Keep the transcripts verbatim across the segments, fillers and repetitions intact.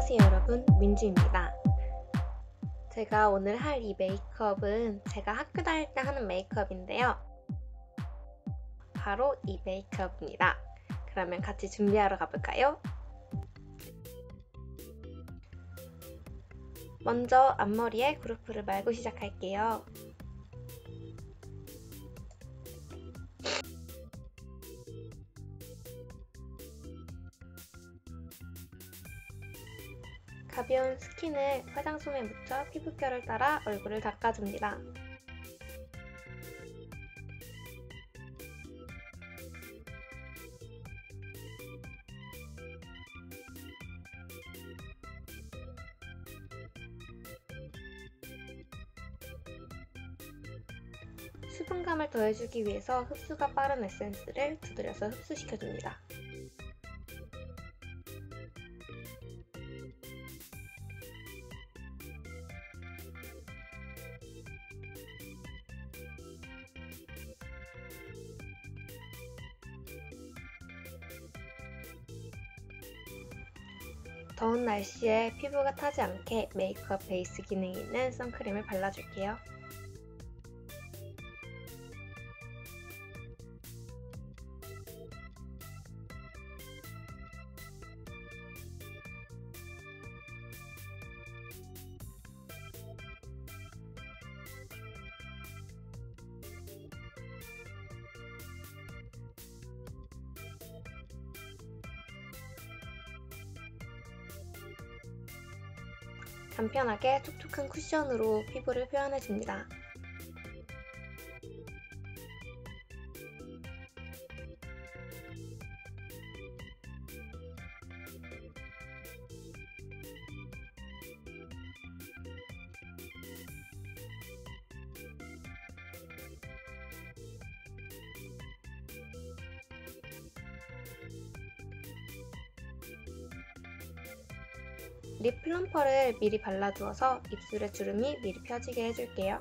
안녕하세요 여러분, 민주입니다. 제가 오늘 할 이 메이크업은 제가 학교 다닐 때 하는 메이크업인데요. 바로 이 메이크업입니다. 그러면 같이 준비하러 가볼까요? 먼저 앞머리에 그루프를 말고 시작할게요. 가벼운 스킨을 화장솜에 묻혀 피부결을 따라 얼굴을 닦아줍니다. 수분감을 더해주기 위해서 흡수가 빠른 에센스를 두드려서 흡수시켜줍니다. 더운 날씨에 피부가 타지 않게 메이크업 베이스 기능이 있는 선크림을 발라줄게요. 간편하게 촉촉한 쿠션으로 피부를 표현해줍니다. 립 플럼퍼를 미리 발라두어서 입술의 주름이 미리 펴지게 해줄게요.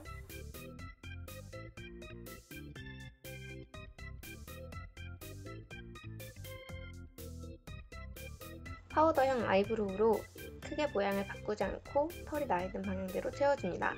파우더형 아이브로우로 크게 모양을 바꾸지 않고 털이 나있는 방향대로 채워줍니다.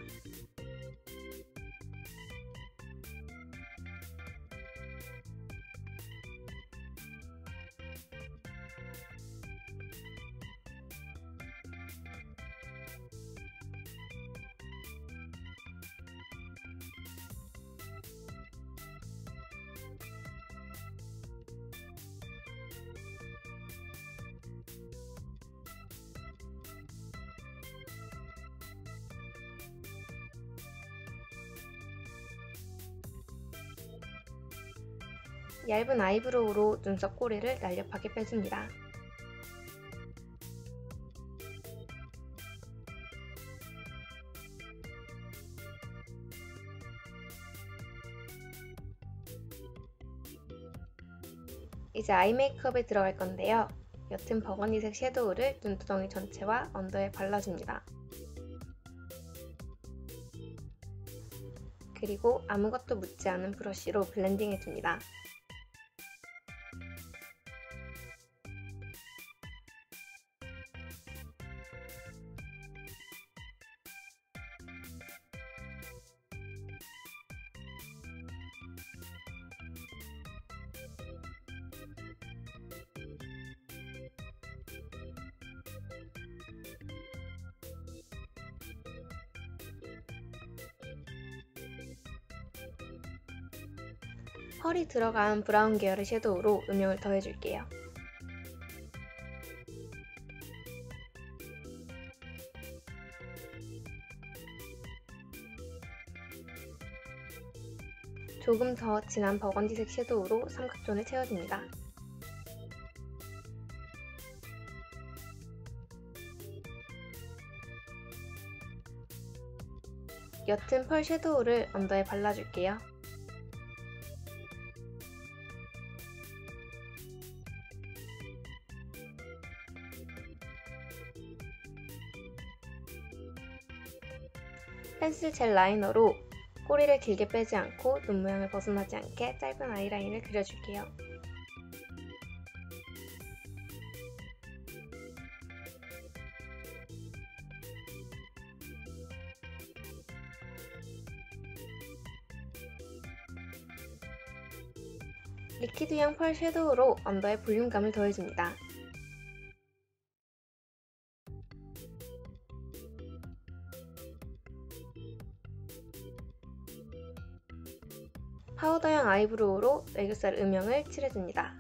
얇은 아이브로우로 눈썹 꼬리를 날렵하게 빼줍니다. 이제 아이 메이크업에 들어갈 건데요. 옅은 버건디색 섀도우를 눈두덩이 전체와 언더에 발라줍니다. 그리고 아무것도 묻지 않은 브러쉬로 블렌딩해줍니다. 펄이 들어간 브라운 계열의 섀도우로 음영을 더해줄게요. 조금 더 진한 버건디색 섀도우로 삼각존을 채워줍니다. 옅은 펄 섀도우를 언더에 발라줄게요. 펜슬 젤 라이너로 꼬리를 길게 빼지 않고 눈 모양을 벗어나지 않게 짧은 아이라인을 그려줄게요. 리퀴드형 펄 섀도우로 언더에 볼륨감을 더해줍니다. 파우더형 아이브로우로 애교살 음영을 칠해줍니다.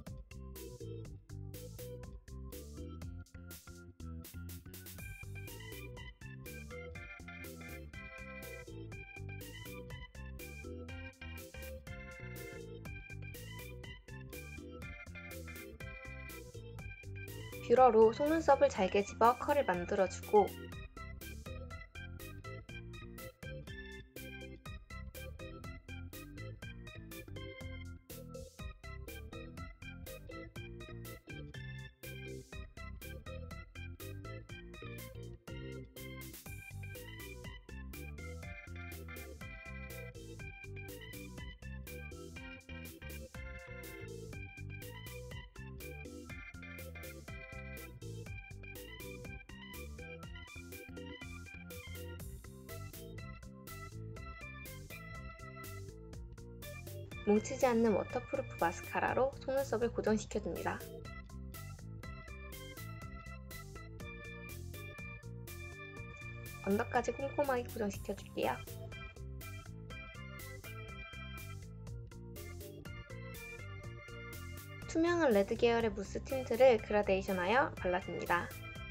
뷰러로 속눈썹을 잘게 집어 컬을 만들어주고 뭉치지 않는 워터프루프 마스카라로 속눈썹을 고정시켜줍니다. 언더까지 꼼꼼하게 고정시켜줄게요. 투명한 레드 계열의 무스 틴트를 그라데이션하여 발라줍니다.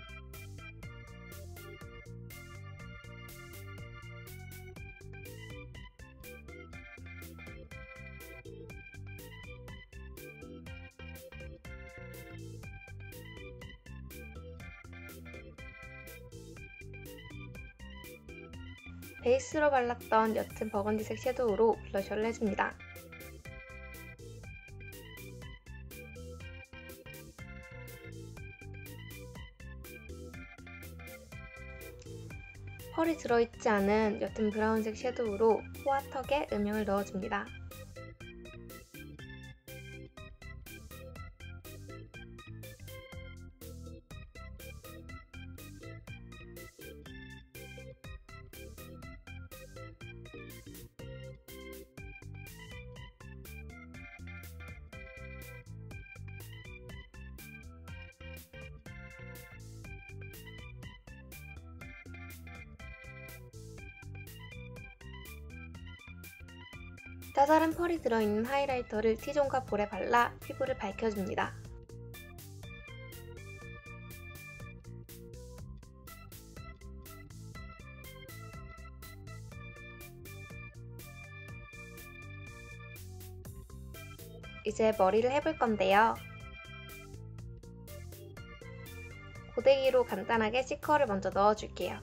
베이스로 발랐던 옅은 버건디색 섀도우로 블러셔를 해줍니다. 펄이 들어있지 않은 옅은 브라운색 섀도우로 코와 턱에 음영을 넣어줍니다. 짜잘한 펄이 들어있는 하이라이터를 T존과 볼에 발라 피부를 밝혀줍니다. 이제 머리를 해볼 건데요. 고데기로 간단하게 C컬을 먼저 넣어줄게요.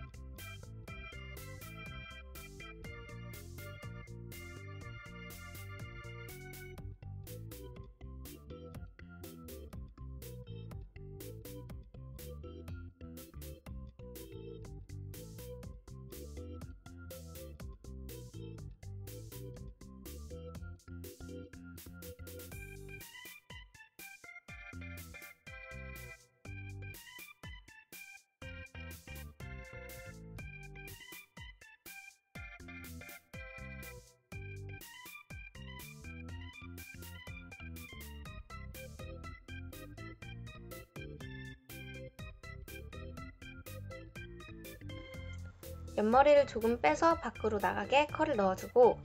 옆머리를 조금 빼서 밖으로 나가게 컬을 넣어주고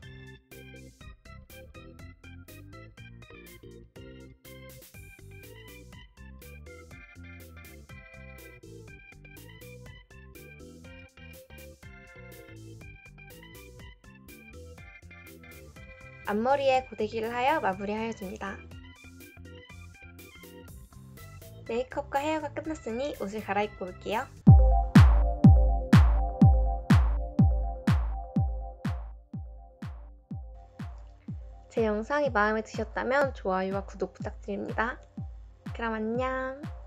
앞머리에 고데기를 하여 마무리하여줍니다. 메이크업과 헤어가 끝났으니 옷을 갈아입고 올게요. 제 영상이 마음에 드셨다면 좋아요와 구독 부탁드립니다. 그럼 안녕!